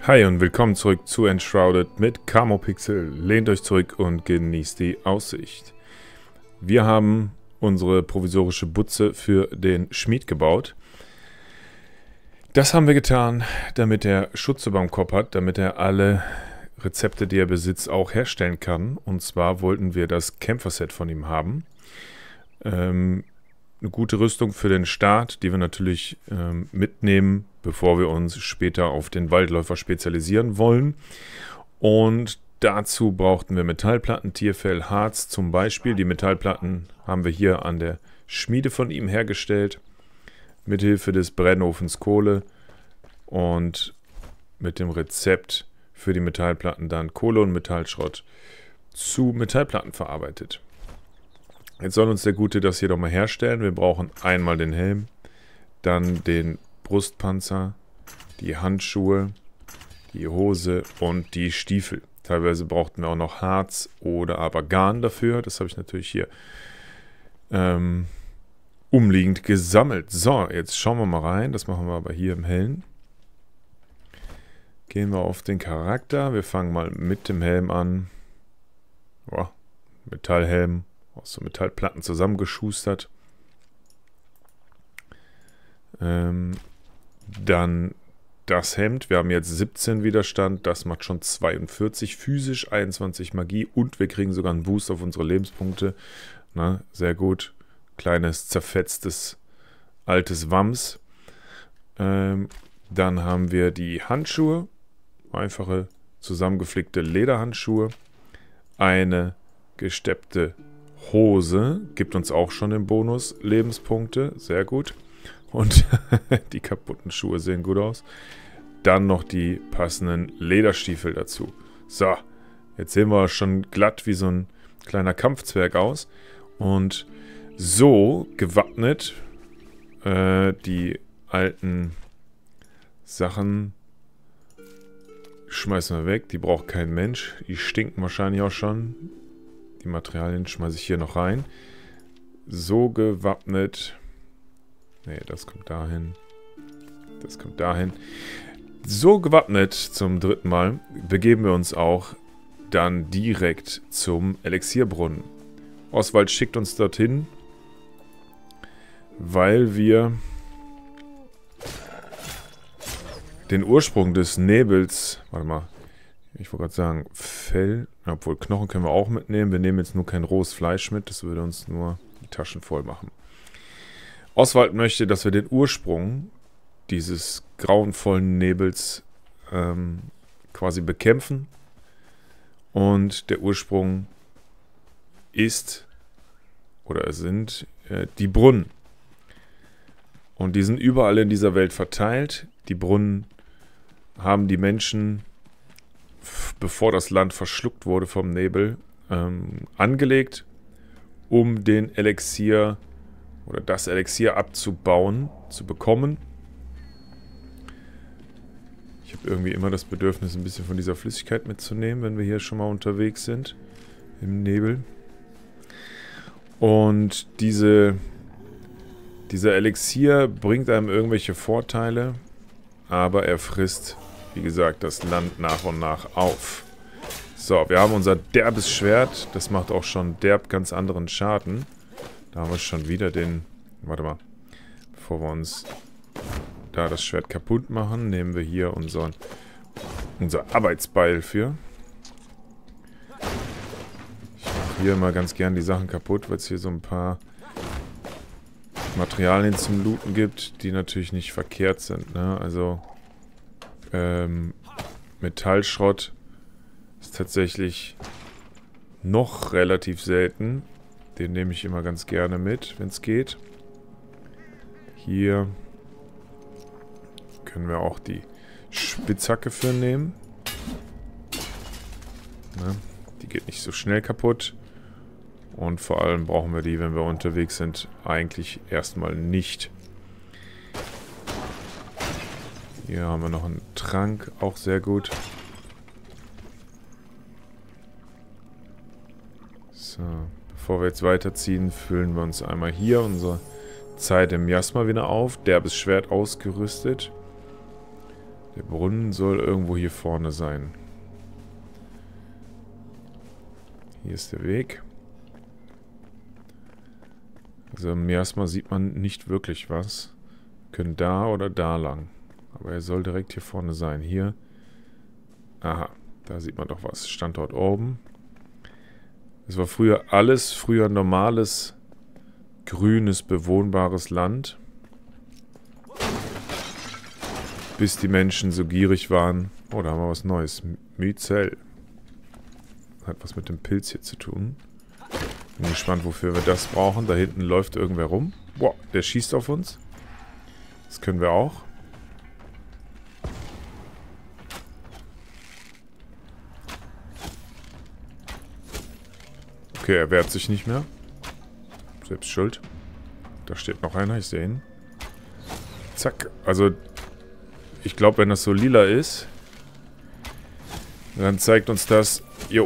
Hi und willkommen zurück zu Enshrouded mit Camopixel. Lehnt euch zurück und genießt die Aussicht. Wir haben unsere provisorische Butze für den Schmied gebaut. Das haben wir getan, damit er Schutz über dem Kopf hat, damit er alle Rezepte, die er besitzt, auch herstellen kann. Und zwar wollten wir das Kämpferset von ihm haben. Eine gute Rüstung für den Start, die wir natürlich mitnehmen, bevor wir uns später auf den Waldläufer spezialisieren wollen. Und dazu brauchten wir Metallplatten, Tierfell, Harz zum Beispiel. Die Metallplatten haben wir hier an der Schmiede von ihm hergestellt, mithilfe des Brennofens Kohle und mit dem Rezept für die Metallplatten dann Kohle und Metallschrott zu Metallplatten verarbeitet. Jetzt soll uns der Gute das hier doch mal herstellen. Wir brauchen einmal den Helm, dann den Brustpanzer, die Handschuhe, die Hose und die Stiefel. Teilweise brauchten wir auch noch Harz oder aber Garn dafür. Das habe ich natürlich hier umliegend gesammelt. So, jetzt schauen wir mal rein. Das machen wir aber hier im Helm. Gehen wir auf den Charakter. Wir fangen mal mit dem Helm an. Oh, Metallhelm. Aus so Metallplatten zusammengeschustert. Dann das Hemd. Wir haben jetzt 17 Widerstand. Das macht schon 42 physisch, 21 Magie. Und wir kriegen sogar einen Boost auf unsere Lebenspunkte. Na, sehr gut. Kleines, zerfetztes, altes Wams. Dann haben wir die Handschuhe. Einfache, zusammengeflickte Lederhandschuhe. Eine gesteppte Hose, gibt uns auch schon den Bonus Lebenspunkte, sehr gut. Und die kaputten Schuhe sehen gut aus. Dann noch die passenden Lederstiefel dazu. So, jetzt sehen wir schon glatt wie so ein kleiner Kampfzwerg aus. Und so gewappnet die alten Sachen schmeißen wir weg. Die braucht kein Mensch. Die stinken wahrscheinlich auch schon. Die Materialien schmeiße ich hier noch rein. So gewappnet. Ne, das kommt dahin. Das kommt dahin. So gewappnet zum dritten Mal begeben wir uns auch dann direkt zum Elixierbrunnen. Oswald schickt uns dorthin, weil wir den Ursprung des Nebels, warte mal, ich wollte gerade sagen, Fell, obwohl Knochen können wir auch mitnehmen. Wir nehmen jetzt nur kein rohes Fleisch mit, das würde uns nur die Taschen voll machen. Oswald möchte, dass wir den Ursprung dieses grauenvollen Nebels quasi bekämpfen. Und der Ursprung ist, oder sind, die Brunnen. Und die sind überall in dieser Welt verteilt. Die Brunnen haben die Menschen, bevor das Land verschluckt wurde vom Nebel, angelegt, um den Elixier oder das Elixier abzubauen, zu bekommen. Ich habe irgendwie immer das Bedürfnis, ein bisschen von dieser Flüssigkeit mitzunehmen, wenn wir hier schon mal unterwegs sind, im Nebel. Und dieser Elixier bringt einem irgendwelche Vorteile, aber er frisst, wie gesagt, das Land nach und nach auf. So, wir haben unser derbes Schwert. Das macht auch schon derb ganz anderen Schaden. Da haben wir schon wieder den... Warte mal. Bevor wir uns da das Schwert kaputt machen, nehmen wir hier unser Arbeitsbeil für. Ich mache hier immer ganz gern die Sachen kaputt, weil es hier so ein paar Materialien zum Looten gibt, die natürlich nicht verkehrt sind, ne? Also Metallschrott ist tatsächlich noch relativ selten. Den nehme ich immer ganz gerne mit, wenn es geht. Hier können wir auch die Spitzhacke für nehmen. Ne? Die geht nicht so schnell kaputt. Und vor allem brauchen wir die, wenn wir unterwegs sind, eigentlich erstmal nicht. Hier haben wir noch einen Trank, auch sehr gut. So, bevor wir jetzt weiterziehen, füllen wir uns einmal hier unsere Zeit im Miasma wieder auf. Derbes Schwert ausgerüstet. Der Brunnen soll irgendwo hier vorne sein. Hier ist der Weg. Also im Miasma sieht man nicht wirklich was. Wir können da oder da lang. Aber er soll direkt hier vorne sein. Hier. Aha, da sieht man doch was. Standort oben. Es war früher normales, grünes, bewohnbares Land. Bis die Menschen so gierig waren. Oh, da haben wir was Neues. Myzel. Hat was mit dem Pilz hier zu tun. Bin gespannt, wofür wir das brauchen. Da hinten läuft irgendwer rum. Boah, der schießt auf uns. Das können wir auch. Okay, er wehrt sich nicht mehr. Selbst schuld. Da steht noch einer, ich sehe ihn. Zack. Also, ich glaube, wenn das so lila ist, dann zeigt uns das... Jo.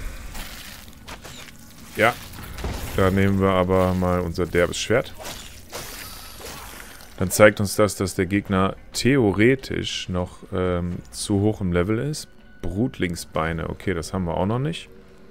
Ja. Da nehmen wir aber mal unser derbes Schwert. Dann zeigt uns das, dass der Gegner theoretisch noch zu hoch im Level ist. Brutlingsbeine. Okay, das haben wir auch noch nicht.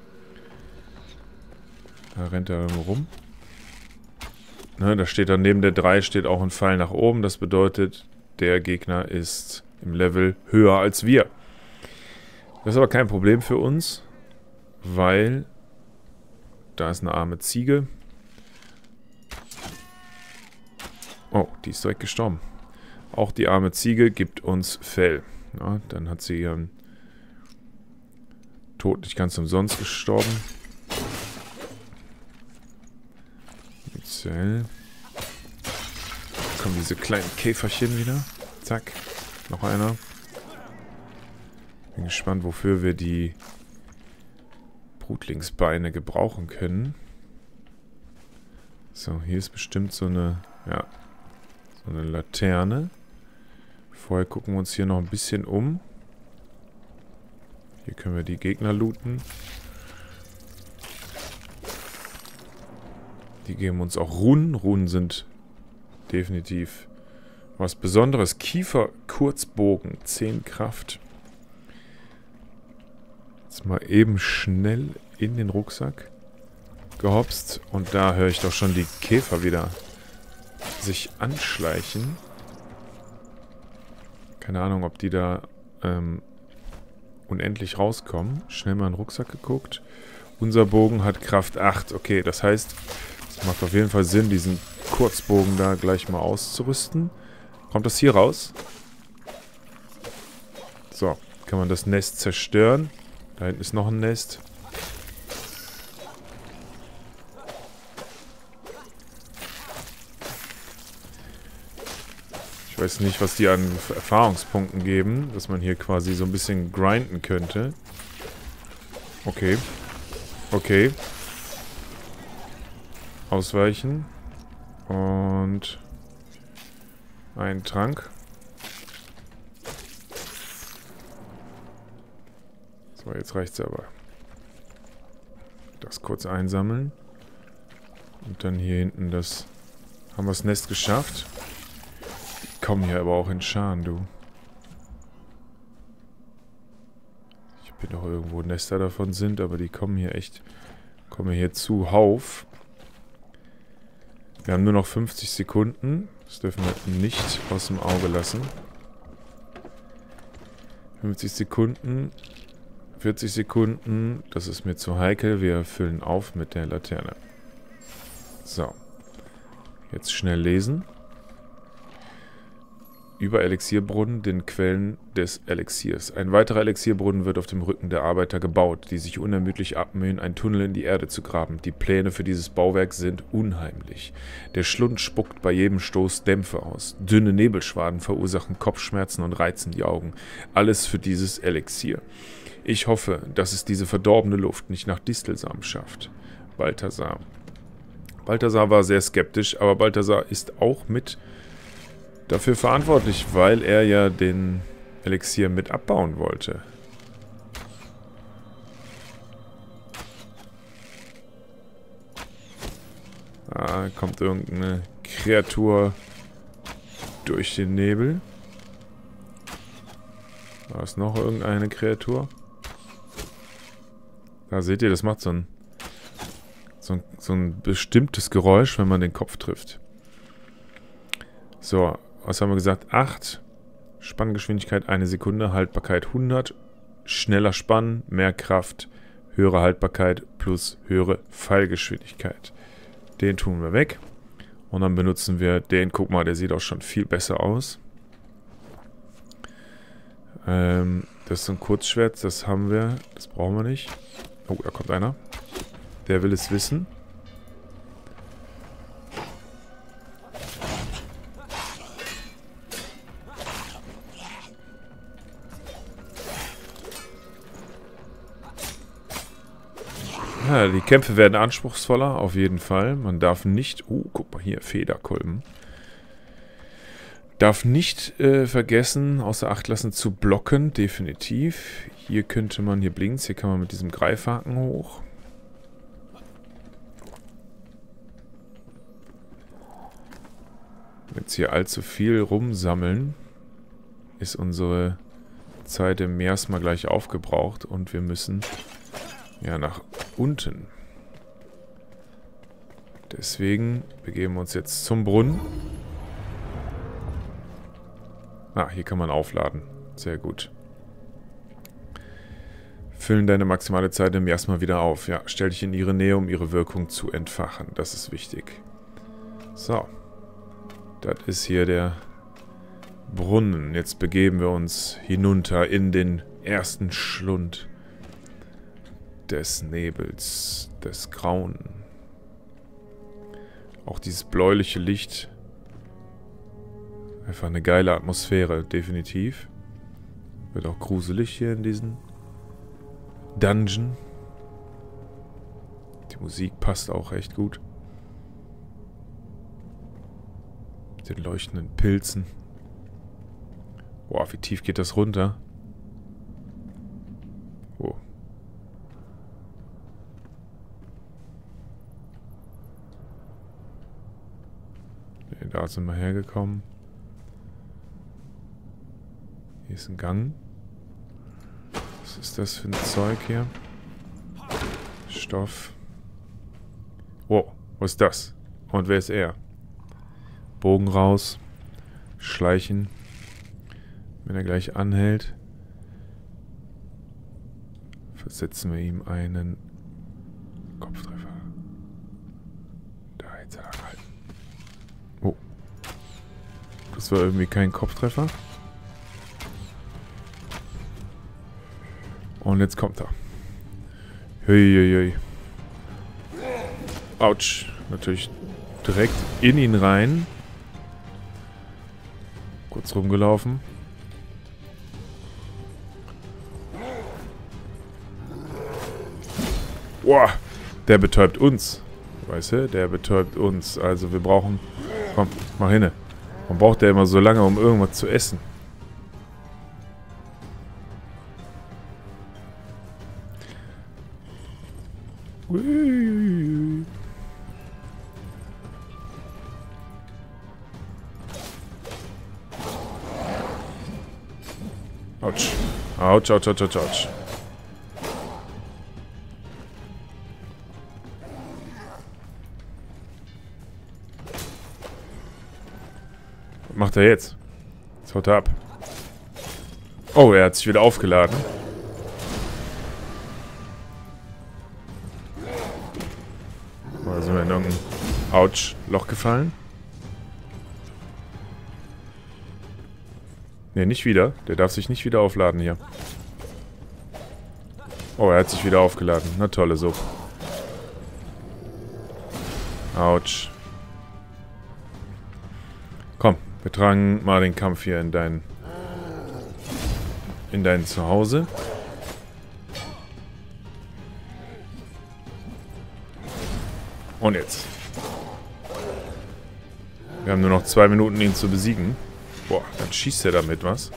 Da rennt er rum. Ne, da steht dann neben der 3 steht auch ein Pfeil nach oben. Das bedeutet, der Gegner ist im Level höher als wir. Das ist aber kein Problem für uns, weil da ist eine arme Ziege. Oh, die ist direkt gestorben. Auch die arme Ziege gibt uns Fell. Ja, dann hat sie ihren Tod nicht ganz umsonst gestorben. Myzel. Jetzt kommen diese kleinen Käferchen wieder. Zack. Noch einer. Bin gespannt, wofür wir die Brutlingsbeine gebrauchen können. So, hier ist bestimmt so eine, ja, so eine Laterne. Vorher gucken wir uns hier noch ein bisschen um. Hier können wir die Gegner looten. Die geben uns auch Runen. Runen sind definitiv was Besonderes. Kiefer-Kurzbogen, 10 Kraft. Jetzt mal eben schnell in den Rucksack gehopst. Und da höre ich doch schon die Käfer wieder sich anschleichen. Keine Ahnung, ob die da unendlich rauskommen. Schnell mal in den Rucksack geguckt. Unser Bogen hat Kraft 8. Okay, das heißt, es macht auf jeden Fall Sinn, diesen Kurzbogen da gleich mal auszurüsten. Kommt das hier raus? So, kann man das Nest zerstören. Da hinten ist noch ein Nest. Ich weiß nicht, was die an Erfahrungspunkten geben, dass man hier quasi so ein bisschen grinden könnte. Okay. Okay. Ausweichen. Und einen Trank. So, jetzt reicht's aber. Das kurz einsammeln. Und dann hier hinten das... Haben wir das Nest geschafft? Die kommen hier aber auch in Scharen, du. Ich bin doch irgendwo Nester davon sind, aber die kommen hier echt... Kommen hier zuhauf. Wir haben nur noch 50 Sekunden. Das dürfen wir nicht aus dem Auge lassen. 50 Sekunden. 40 Sekunden. Das ist mir zu heikel. Wir füllen auf mit der Laterne. So. Jetzt schnell lesen. Über Elixierbrunnen, den Quellen des Elixiers. Ein weiterer Elixierbrunnen wird auf dem Rücken der Arbeiter gebaut, die sich unermüdlich abmühen, einen Tunnel in die Erde zu graben. Die Pläne für dieses Bauwerk sind unheimlich. Der Schlund spuckt bei jedem Stoß Dämpfe aus. Dünne Nebelschwaden verursachen Kopfschmerzen und reizen die Augen. Alles für dieses Elixier. Ich hoffe, dass es diese verdorbene Luft nicht nach Distelsamen schafft. Balthasar. Balthasar war sehr skeptisch, aber Balthasar ist auch mit dafür verantwortlich, weil er ja den Elixier mit abbauen wollte. Da kommt irgendeine Kreatur durch den Nebel. Da ist noch irgendeine Kreatur. Da seht ihr, das macht so ein bestimmtes Geräusch, wenn man den Kopf trifft. So, was haben wir gesagt? 8. Spanngeschwindigkeit 1 Sekunde, Haltbarkeit 100. Schneller Spannen, mehr Kraft, höhere Haltbarkeit plus höhere Fallgeschwindigkeit. Den tun wir weg. Und dann benutzen wir den. Guck mal, der sieht auch schon viel besser aus. Das ist so ein Kurzschwert, das haben wir. Das brauchen wir nicht. Oh, da kommt einer. Der will es wissen. Ja, die Kämpfe werden anspruchsvoller, auf jeden Fall. Man darf nicht... Oh, guck mal hier, Federkolben. Darf nicht vergessen, außer Acht lassen zu blocken, definitiv. Hier könnte man, hier blinkt, hier kann man mit diesem Greifhaken hoch. Jetzt hier allzu viel rumsammeln, ist unsere Zeit im Miasma gleich aufgebraucht und wir müssen ja nach unten. Deswegen begeben wir uns jetzt zum Brunnen. Ah, hier kann man aufladen. Sehr gut. Füllen deine maximale Zeit im Miasma wieder auf. Ja, stell dich in ihre Nähe, um ihre Wirkung zu entfachen. Das ist wichtig. So. Das ist hier der Brunnen. Jetzt begeben wir uns hinunter in den ersten Schlund des Nebels, des Grauen. Auch dieses bläuliche Licht. Einfach eine geile Atmosphäre, definitiv. Wird auch gruselig hier in diesem Dungeon. Die Musik passt auch echt gut. Mit den leuchtenden Pilzen. Boah, wie tief geht das runter? Oh. Nee, da sind wir hergekommen. Hier ist ein Gang. Was ist das für ein Zeug hier? Stoff. Wow, was ist das? Und wer ist er? Bogen raus. Schleichen. Wenn er gleich anhält, versetzen wir ihm einen Kopftreffer. Da, jetzt hat er gehalten. Oh. Das war irgendwie kein Kopftreffer. Und jetzt kommt er. Huiuiui. Autsch. Natürlich direkt in ihn rein. Kurz rumgelaufen. Boah, der betäubt uns. Weißt du, der betäubt uns. Also wir brauchen... Komm, mach hin. Man braucht ja immer so lange, um irgendwas zu essen. Autsch. Autsch, autsch, autsch, autsch, autsch. Was macht er jetzt? Jetzt haut er ab. Oh, er hat sich wieder aufgeladen. Oder sind wir in irgendein Autsch-Loch gefallen? Ne, nicht wieder. Der darf sich nicht wieder aufladen hier. Oh, er hat sich wieder aufgeladen. Na tolle Suppe. Autsch. Komm, wir tragen mal den Kampf hier in dein Zuhause. Und jetzt. Wir haben nur noch 2 Minuten, ihn zu besiegen. Boah, dann schießt er damit was.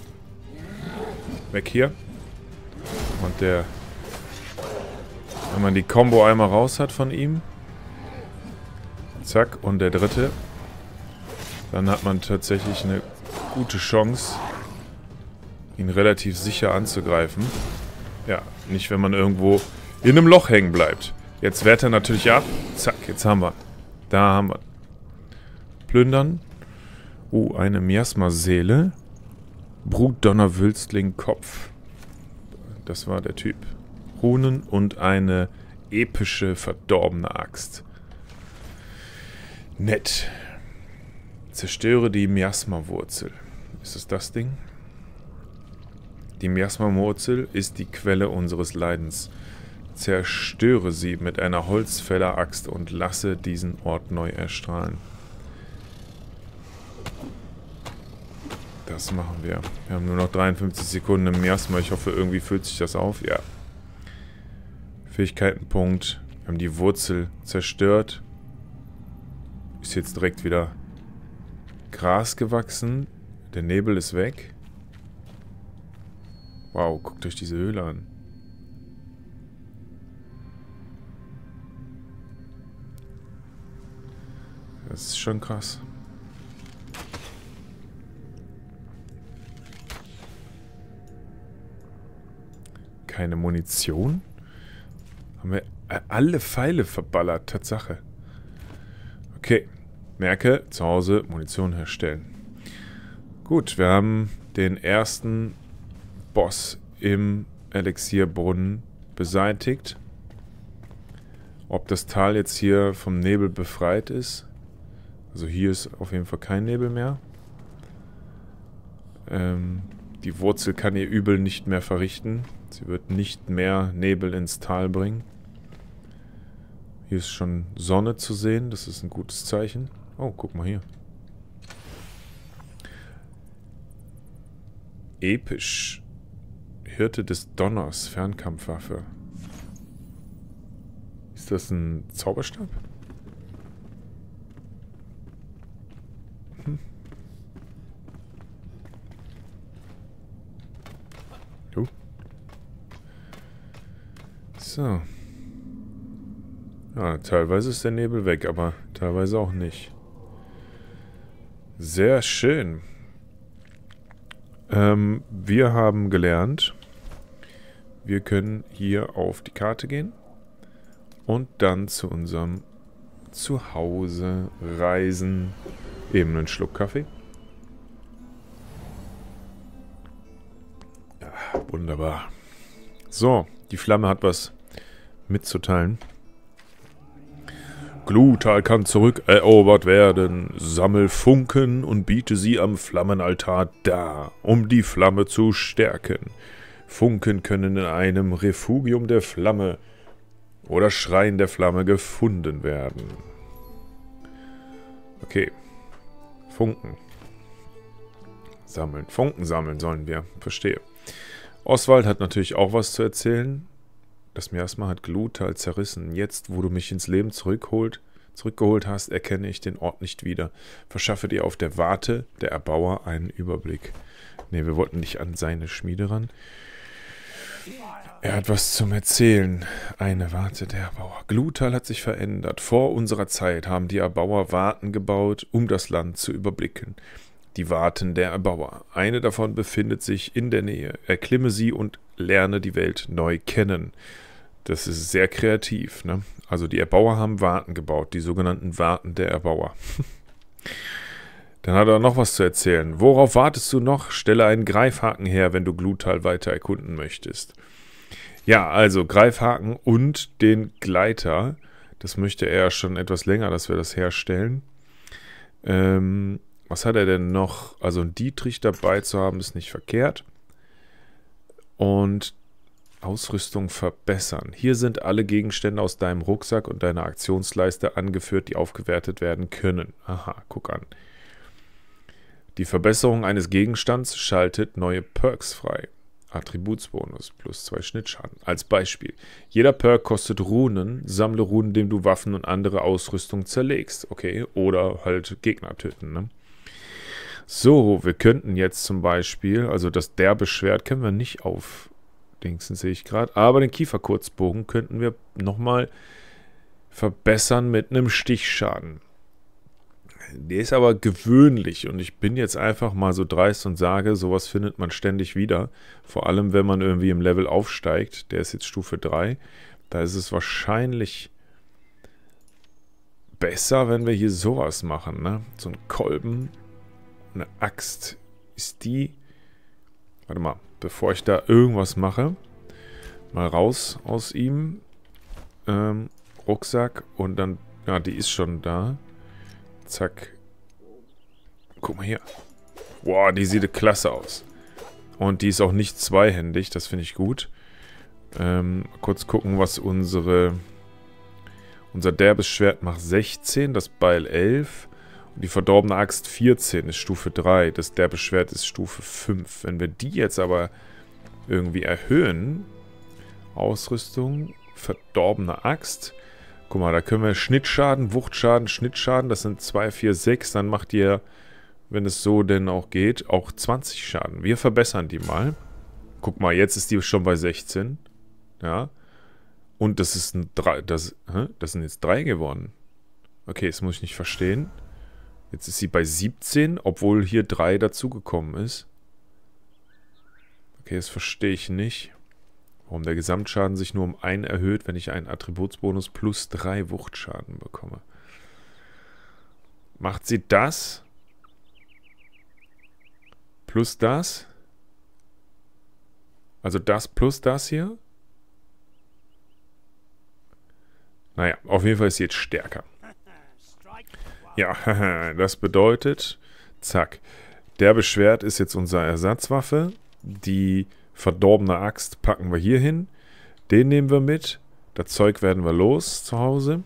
Weg hier. Und der... Wenn man die Combo einmal raus hat von ihm. Zack, und der dritte. Dann hat man tatsächlich eine gute Chance, ihn relativ sicher anzugreifen. Ja, nicht wenn man irgendwo in einem Loch hängen bleibt. Jetzt wehrt er natürlich ab. Zack, jetzt haben wir. Da haben wir. Plündern. Eine Miasma-Seele. Brutdonner-Wülstling-Kopf. Das war der Typ. Runen und eine epische, verdorbene Axt. Nett. Zerstöre die Miasma-Wurzel. Ist es das Ding? Die Miasma-Wurzel ist die Quelle unseres Leidens. Zerstöre sie mit einer Holzfäller-Axt und lasse diesen Ort neu erstrahlen. Das machen wir. Wir haben nur noch 53 Sekunden im Miasma. Ich hoffe, irgendwie füllt sich das auf. Ja. Fähigkeitenpunkt. Wir haben die Wurzel zerstört. Ist jetzt direkt wieder Gras gewachsen. Der Nebel ist weg. Wow, guckt euch diese Höhle an. Das ist schon krass. Keine Munition? Haben wir alle Pfeile verballert, Tatsache. Okay, merke, zu Hause Munition herstellen. Gut, wir haben den ersten Boss im Elixierbrunnen beseitigt. Ob das Tal jetzt hier vom Nebel befreit ist. Also hier ist auf jeden Fall kein Nebel mehr. Die Wurzel kann ihr Übel nicht mehr verrichten. Sie wird nicht mehr Nebel ins Tal bringen. Hier ist schon Sonne zu sehen. Das ist ein gutes Zeichen. Oh, guck mal hier. Episch. Hirte des Donners. Fernkampfwaffe. Ist das ein Zauberstab? So. Ja, teilweise ist der Nebel weg, aber teilweise auch nicht. Sehr schön. Wir haben gelernt, wir können hier auf die Karte gehen und dann zu unserem Zuhause reisen. Eben einen Schluck Kaffee. Ja, wunderbar. So, die Flamme hat was mitzuteilen. Gluthal kann zurückerobert werden. Sammel Funken und biete sie am Flammenaltar dar, um die Flamme zu stärken. Funken können in einem Refugium der Flamme oder Schrein der Flamme gefunden werden. Okay. Funken. Sammeln. Funken sammeln sollen wir. Verstehe. Oswald hat natürlich auch was zu erzählen. Das Miasma hat Gluthal zerrissen. Jetzt, wo du mich ins Leben zurückgeholt hast, erkenne ich den Ort nicht wieder. Verschaffe dir auf der Warte der Erbauer einen Überblick. Ne, wir wollten nicht an seine Schmiede ran. Er hat was zum Erzählen. Eine Warte der Erbauer. Gluthal hat sich verändert. Vor unserer Zeit haben die Erbauer Warten gebaut, um das Land zu überblicken. Die Warten der Erbauer. Eine davon befindet sich in der Nähe. Erklimme sie und lerne die Welt neu kennen. Das ist sehr kreativ, ne? Also die Erbauer haben Warten gebaut, die sogenannten Warten der Erbauer. Dann hat er noch was zu erzählen. Worauf wartest du noch? Stelle einen Greifhaken her, wenn du Gluthal weiter erkunden möchtest. Ja, also Greifhaken und den Gleiter. Das möchte er schon etwas länger, dass wir das herstellen. Was hat er denn noch? Also einen Dietrich dabei zu haben, ist nicht verkehrt. Und Ausrüstung verbessern. Hier sind alle Gegenstände aus deinem Rucksack und deiner Aktionsleiste angeführt, die aufgewertet werden können. Aha, guck an. Die Verbesserung eines Gegenstands schaltet neue Perks frei. Attributsbonus plus 2 Schnittschaden. Als Beispiel. Jeder Perk kostet Runen. Sammle Runen, indem du Waffen und andere Ausrüstung zerlegst. Okay, oder halt Gegner töten, ne? So, wir könnten jetzt zum Beispiel, also das derbe Schwert können wir nicht auf Dingsen, sehe ich gerade, aber den Kieferkurzbogen könnten wir nochmal verbessern mit einem Stichschaden. Der ist aber gewöhnlich und ich bin jetzt einfach mal so dreist und sage, sowas findet man ständig wieder. Vor allem, wenn man irgendwie im Level aufsteigt. Der ist jetzt Stufe 3. Da ist es wahrscheinlich besser, wenn wir hier sowas machen, ne? So ein Kolben, eine Axt. Ist die... Warte mal, bevor ich da irgendwas mache, mal raus aus ihm. Rucksack und dann... Ja, die ist schon da. Zack. Guck mal hier. Boah, die sieht klasse aus. Und die ist auch nicht zweihändig, das finde ich gut. Kurz gucken, was unser derbes Schwert macht 16, das Beil 11 und die verdorbene Axt 14 ist Stufe 3, das derbe Schwert ist Stufe 5. Wenn wir die jetzt aber irgendwie erhöhen, Ausrüstung, verdorbene Axt, guck mal, da können wir Schnittschaden, Wuchtschaden, Schnittschaden, das sind 2, 4, 6, dann macht ihr, wenn es so denn auch geht, auch 20 Schaden. Wir verbessern die mal. Guck mal, jetzt ist die schon bei 16. Ja. Und das ist ein 3. Das sind jetzt 3 geworden. Okay, das muss ich nicht verstehen. Jetzt ist sie bei 17, obwohl hier 3 dazugekommen ist. Okay, das verstehe ich nicht. Warum der Gesamtschaden sich nur um 1 erhöht, wenn ich einen Attributsbonus plus 3 Wuchtschaden bekomme. Macht sie das? Plus das? Also das plus das hier? Naja, auf jeden Fall ist sie jetzt stärker. Ja, das bedeutet, zack, derbe Schwert ist jetzt unsere Ersatzwaffe. Die verdorbene Axt packen wir hier hin. Den nehmen wir mit. Das Zeug werden wir los zu Hause.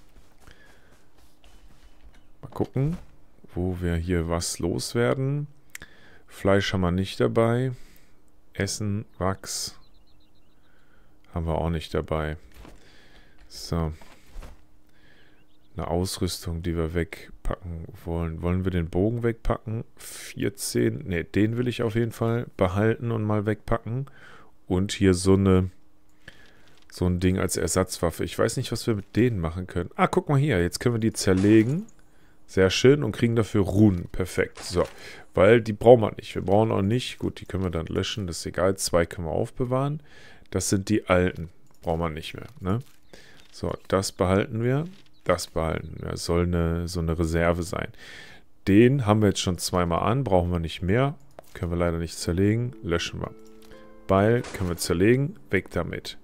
Mal gucken, wo wir hier was loswerden. Fleisch haben wir nicht dabei. Essen, Wachs haben wir auch nicht dabei. So. Eine Ausrüstung, die wir wegpacken wollen. Wollen wir den Bogen wegpacken? 14. Ne, den will ich auf jeden Fall behalten und mal wegpacken. Und hier so ein Ding als Ersatzwaffe. Ich weiß nicht, was wir mit denen machen können. Ah, guck mal hier. Jetzt können wir die zerlegen. Sehr schön. Und kriegen dafür Runen. Perfekt. So. Weil die brauchen wir nicht. Wir brauchen auch nicht. Gut, die können wir dann löschen. Das ist egal. 2 können wir aufbewahren. Das sind die alten. Brauchen wir nicht mehr. Ne? So, das behalten wir. Das behalten wir. Soll so eine Reserve sein. Den haben wir jetzt schon 2-mal an. Brauchen wir nicht mehr. Können wir leider nicht zerlegen. Löschen wir. Beil können wir zerlegen. Weg damit.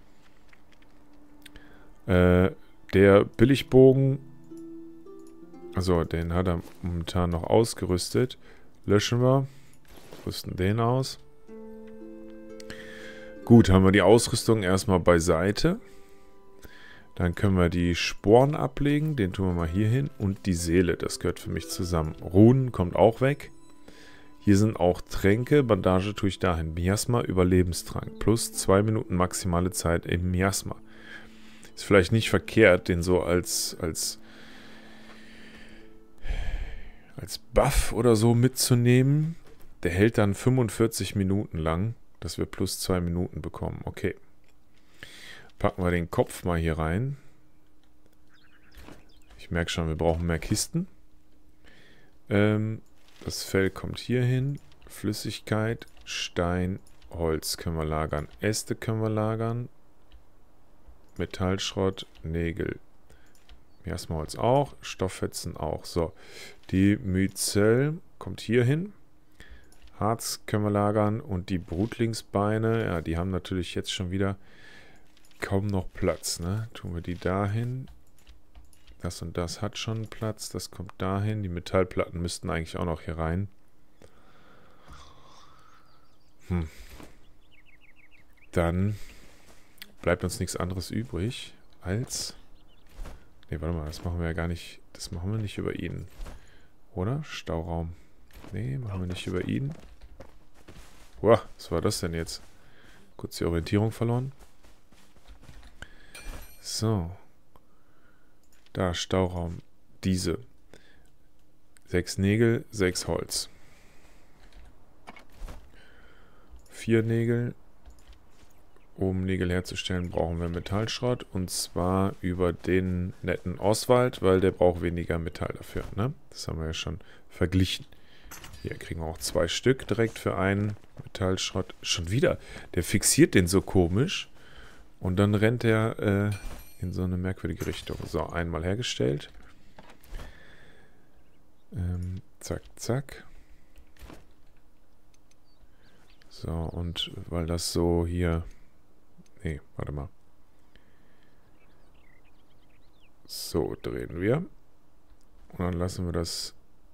Der Billigbogen. Also, den hat er momentan noch ausgerüstet. Löschen wir. Rüsten den aus. Gut, haben wir die Ausrüstung erstmal beiseite. Dann können wir die Sporen ablegen. Den tun wir mal hier hin. Und die Seele, das gehört für mich zusammen. Runen kommt auch weg. Hier sind auch Tränke. Bandage tue ich dahin. Miasma, Überlebenstrank. Plus 2 Minuten maximale Zeit im Miasma. Ist vielleicht nicht verkehrt, den so als Buff oder so mitzunehmen. Der hält dann 45 Minuten lang, dass wir plus 2 Minuten bekommen. Okay. Packen wir den Kopf mal hier rein. Ich merke schon, wir brauchen mehr Kisten. Das Fell kommt hier hin. Flüssigkeit, Stein, Holz können wir lagern. Äste können wir lagern. Metallschrott, Nägel. Miasmaholz auch. Stofffetzen auch. So, die Myzel kommt hier hin. Harz können wir lagern. Und die Brutlingsbeine, ja, die haben natürlich jetzt schon wieder kaum noch Platz, ne? Tun wir die dahin. Das und das hat schon Platz. Das kommt dahin. Die Metallplatten müssten eigentlich auch noch hier rein. Dann bleibt uns nichts anderes übrig als... Ne, warte mal, das machen wir ja gar nicht. Das machen wir nicht über ihn. Oder? Stauraum. Ne, machen wir nicht über ihn. Wow, was war das denn jetzt? Kurz die Orientierung verloren. So. Da, Stauraum. Diese. 6 Nägel, 6 Holz. 4 Nägel, Um Nägel herzustellen, brauchen wir Metallschrott. Und zwar über den netten Oswald, weil der braucht weniger Metall dafür. Ne? Das haben wir ja schon verglichen. Hier kriegen wir auch 2 Stück direkt für einen Metallschrott. Schon wieder. Der fixiert den so komisch. Und dann rennt er in so eine merkwürdige Richtung. So, einmal hergestellt. Zack, zack. So, und weil das so hier... Nee, warte mal. So, drehen wir. Und dann lassen wir das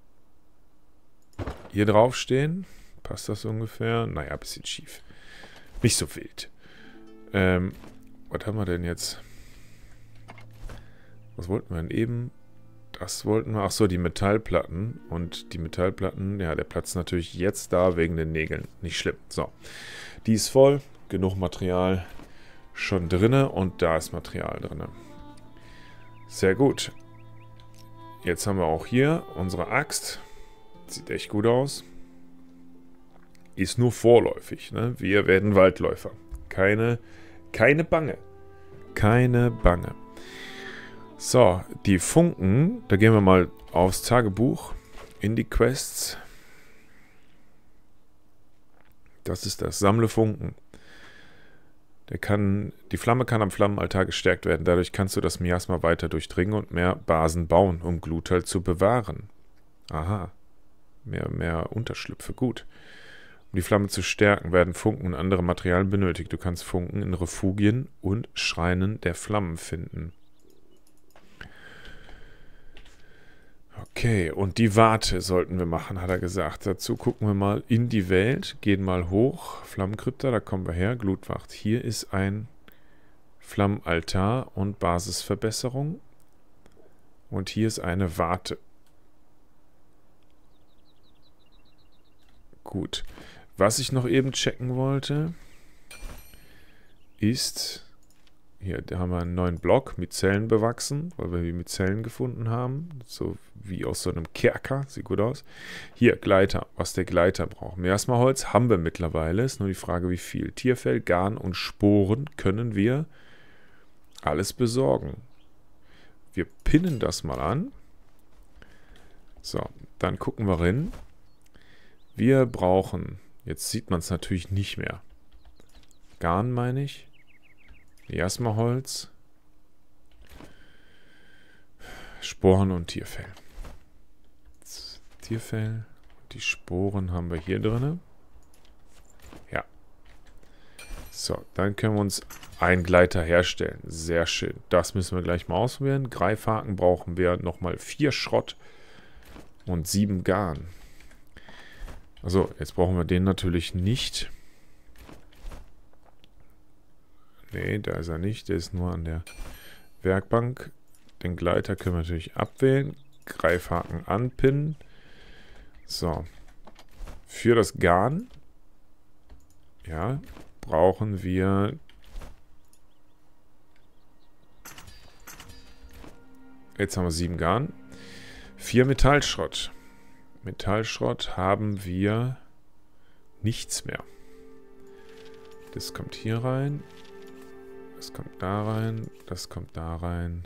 hier drauf stehen. Passt das ungefähr? Naja, ein bisschen schief. Nicht so wild. Was haben wir denn jetzt? Was wollten wir denn eben? Das wollten wir... Achso, die Metallplatten. Und die Metallplatten, ja, der platzt natürlich jetzt da wegen den Nägeln. Nicht schlimm. So. Die ist voll. Genug Material schon drinne. Und da ist Material drinne. Sehr gut. Jetzt haben wir auch hier unsere Axt. Sieht echt gut aus. Ist nur vorläufig. Ne? Wir werden Waldläufer. Keine Bange. Keine Bange. So, die Funken. Da gehen wir mal aufs Tagebuch. In die Quests. Das ist das. Sammle Funken. Die Flamme kann am Flammenaltar gestärkt werden. Dadurch kannst du das Miasma weiter durchdringen und mehr Basen bauen, um Gluthal zu bewahren. Aha. Mehr Unterschlüpfe. Gut. Um die Flamme zu stärken, werden Funken und andere Materialien benötigt. Du kannst Funken in Refugien und Schreinen der Flammen finden. Okay, und die Warte sollten wir machen, hat er gesagt. Dazu gucken wir mal in die Welt, gehen mal hoch. Flammenkrypta, da kommen wir her. Glutwacht. Hier ist ein Flammenaltar und Basisverbesserung. Und hier ist eine Warte. Gut. Was ich noch eben checken wollte, ist... Hier, da haben wir einen neuen Block, Myzellen bewachsen, weil wir die Myzellen gefunden haben. So wie aus so einem Kerker, sieht gut aus. Hier, Gleiter, was der Gleiter braucht. Miasmaholz haben wir mittlerweile, ist nur die Frage, wie viel. Tierfell, Garn und Sporen können wir alles besorgen. Wir pinnen das mal an. So, dann gucken wir rein. Wir brauchen, jetzt sieht man es natürlich nicht mehr. Garn meine ich. Miasmaholz, Sporen und Tierfell. Tierfell, die Sporen haben wir hier drin. Ja. So, dann können wir uns einen Gleiter herstellen. Sehr schön. Das müssen wir gleich mal ausprobieren. Greifhaken brauchen wir nochmal 4 Schrott und 7 Garn. Also, jetzt brauchen wir den natürlich nicht. Nee, da ist er nicht. Der ist nur an der Werkbank. Den Gleiter können wir natürlich abwählen. Greifhaken anpinnen. So. Für das Garn, ja, brauchen wir... Jetzt haben wir 7 Garn. 4 Metallschrott. Metallschrott haben wir nichts mehr. Das kommt hier rein. Das kommt da rein, das kommt da rein.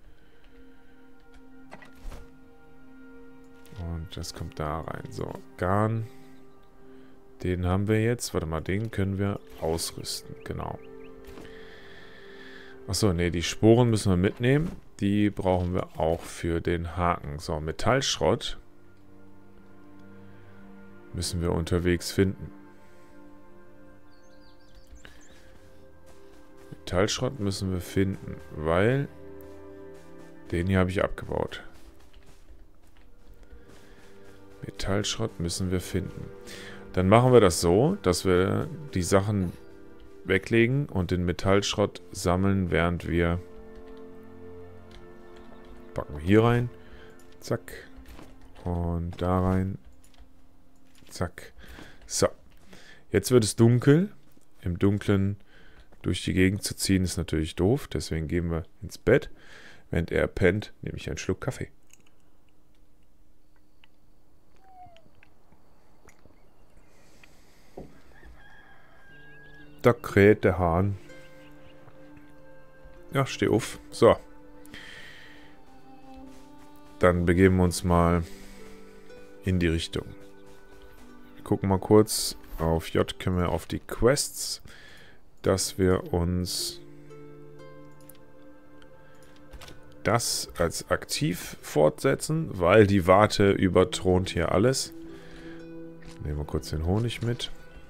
Und das kommt da rein. So, Garn. Den haben wir jetzt. Warte mal, den können wir ausrüsten. Genau. Achso, nee, die Sporen müssen wir mitnehmen. Die brauchen wir auch für den Haken. So, Metallschrott müssen wir unterwegs finden. Metallschrott müssen wir finden, weil den hier habe ich abgebaut. Metallschrott müssen wir finden. Dann machen wir das so, dass wir die Sachen weglegen und den Metallschrott sammeln, während wir... Packen wir hier rein. Zack. Und da rein. Zack. So. Jetzt wird es dunkel. Im Dunkeln durch die Gegend zu ziehen ist natürlich doof. Deswegen gehen wir ins Bett. Während er pennt, nehme ich einen Schluck Kaffee. Da kräht der Hahn. Ja, steh auf. So. Dann begeben wir uns mal in die Richtung. Wir gucken mal kurz. Auf J können wir auf die Quests, dass wir uns das als aktiv fortsetzen, weil die Warte überthront hier alles. Nehmen wir kurz den Honig mit.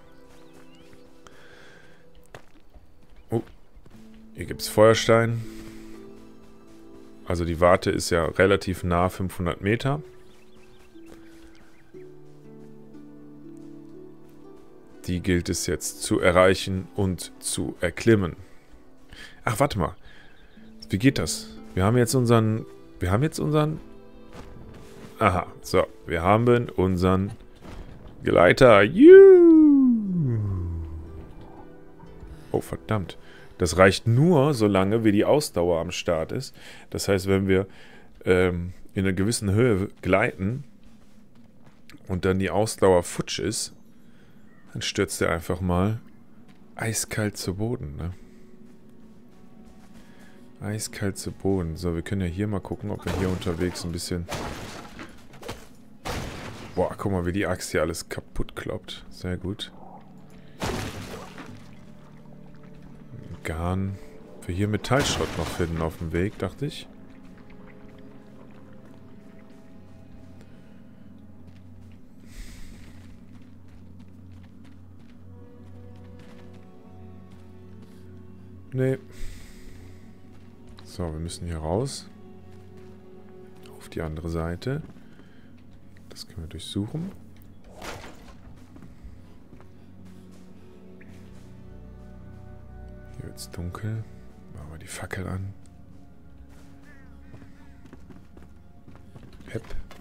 Oh, hier gibt es Feuerstein. Also die Warte ist ja relativ nah, 500 Meter. Die gilt es jetzt zu erreichen und zu erklimmen. Ach, warte mal. Wie geht das? Wir haben jetzt unseren... Aha, so. Wir haben unseren Gleiter. Juhu! Oh, verdammt. Das reicht nur, solange wie die Ausdauer am Start ist. Das heißt, wenn wir in einer gewissen Höhe gleiten und dann die Ausdauer futsch ist, dann stürzt er einfach mal eiskalt zu Boden, ne? Eiskalt zu Boden. So, wir können ja hier mal gucken, ob wir hier unterwegs ein bisschen... Boah, guck mal, wie die Axt hier alles kaputt kloppt. Sehr gut. Garn. Wir hier Metallschrott noch finden auf dem Weg, dachte ich. Nee. So, wir müssen hier raus. Auf die andere Seite. Das können wir durchsuchen. Hier wird es dunkel. Machen wir die Fackel an. Hepp.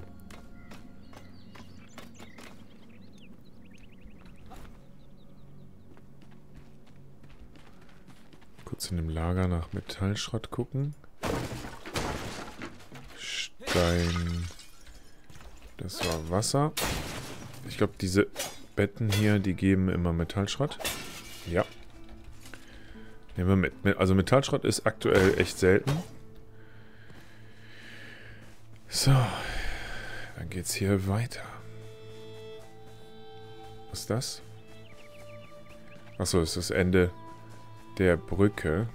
Kurz in dem Lager nach Metallschrott gucken. Stein. Das war Wasser. Ich glaube, diese Betten hier, die geben immer Metallschrott. Ja. Nehmen wir mit. Also Metallschrott ist aktuell echt selten. So. Dann geht's hier weiter. Was ist das? Achso, das ist das Ende der Brücke.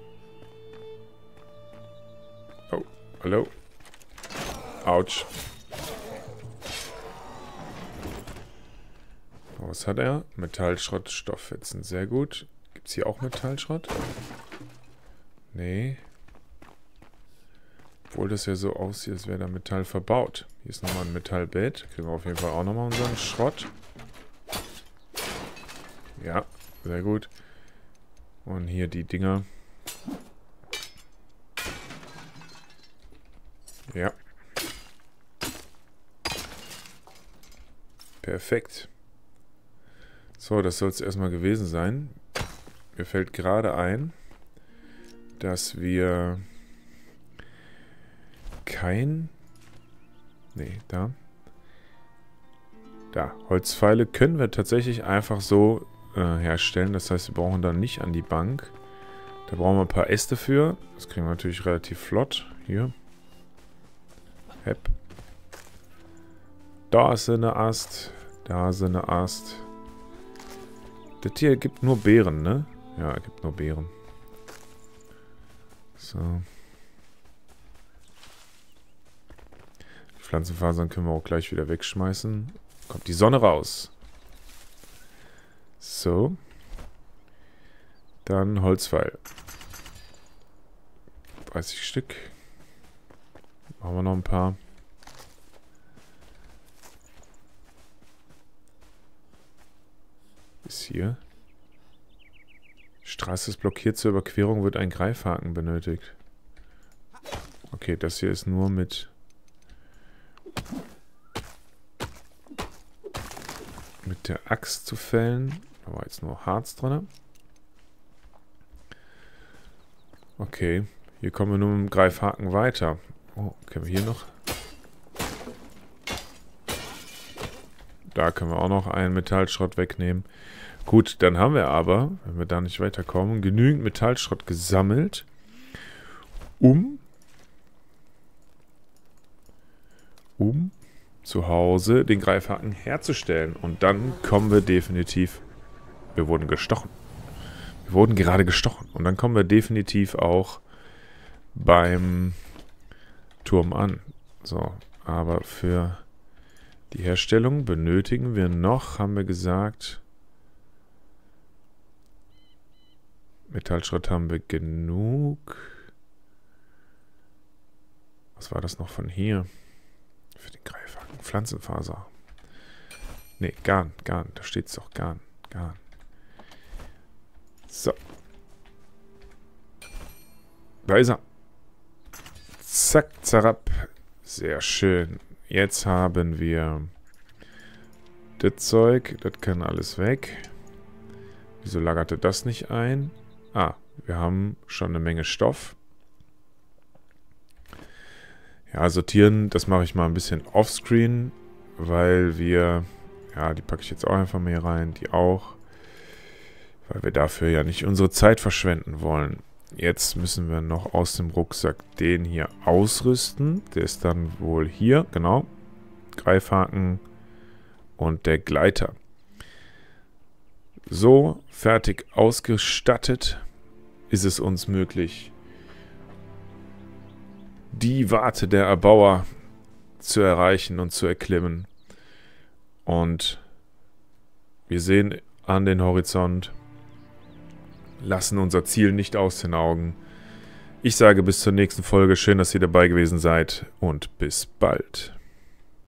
Oh, hallo. Autsch. Oh, was hat er? Metallschrott, Stofffetzen. Sehr gut. Gibt es hier auch Metallschrott? Nee. Obwohl das ja so aussieht, als wäre da Metall verbaut. Hier ist nochmal ein Metallbett. Kriegen wir auf jeden Fall auch nochmal unseren Schrott. Ja, sehr gut. Und hier die Dinger. Ja. Perfekt. So, das soll es erstmal gewesen sein. Mir fällt gerade ein, dass wir kein... Nee, da. Da, Holzpfeile können wir tatsächlich einfach so herstellen. Das heißt, wir brauchen dann nicht an die Bank. Da brauchen wir ein paar Äste für. Das kriegen wir natürlich relativ flott. Hier. Hepp. Da ist eine Ast. Da ist eine Ast. Das hier gibt nur Beeren, ne? Ja, gibt nur Beeren. So. Die Pflanzenfasern können wir auch gleich wieder wegschmeißen. Kommt die Sonne raus. So. Dann Holzpfeil. 30 Stück. Machen wir noch ein paar. Bis hier. Straße ist blockiert. Zur Überquerung wird ein Greifhaken benötigt. Okay, das hier ist nur mit der Axt zu fällen. Da war jetzt nur Harz drin. Okay, hier kommen wir nur mit dem Greifhaken weiter. Oh, können wir hier noch? Da können wir auch noch einen Metallschrott wegnehmen. Gut, dann haben wir aber, wenn wir da nicht weiterkommen, genügend Metallschrott gesammelt, um zu Hause den Greifhaken herzustellen. Und dann kommen wir definitiv... Wir wurden gestochen. Wir wurden gerade gestochen. Und dann kommen wir definitiv auch beim Turm an. So, aber für die Herstellung benötigen wir noch, haben wir gesagt, Metallschrott haben wir genug. Was war das noch von hier? Für den Greifhaken. Pflanzenfaser. Ne, Garn. Da steht es doch. Garn. So. Da ist er. Zack, zarab. Sehr schön. Jetzt haben wir das Zeug. Das kann alles weg. Wieso lagerte das nicht ein? Ah, wir haben schon eine Menge Stoff. Ja, sortieren, das mache ich mal ein bisschen offscreen, weil wir, ja, die packe ich jetzt auch einfach mehr rein, die auch, weil wir dafür ja nicht unsere Zeit verschwenden wollen. Jetzt müssen wir noch aus dem Rucksack den hier ausrüsten. Der ist dann wohl hier, genau, Greifhaken und der Gleiter. So, fertig ausgestattet ist es uns möglich, die Warte der Erbauer zu erreichen und zu erklimmen. Und wir sehen an den Horizont, lassen unser Ziel nicht aus den Augen. Ich sage bis zur nächsten Folge, schön, dass ihr dabei gewesen seid und bis bald.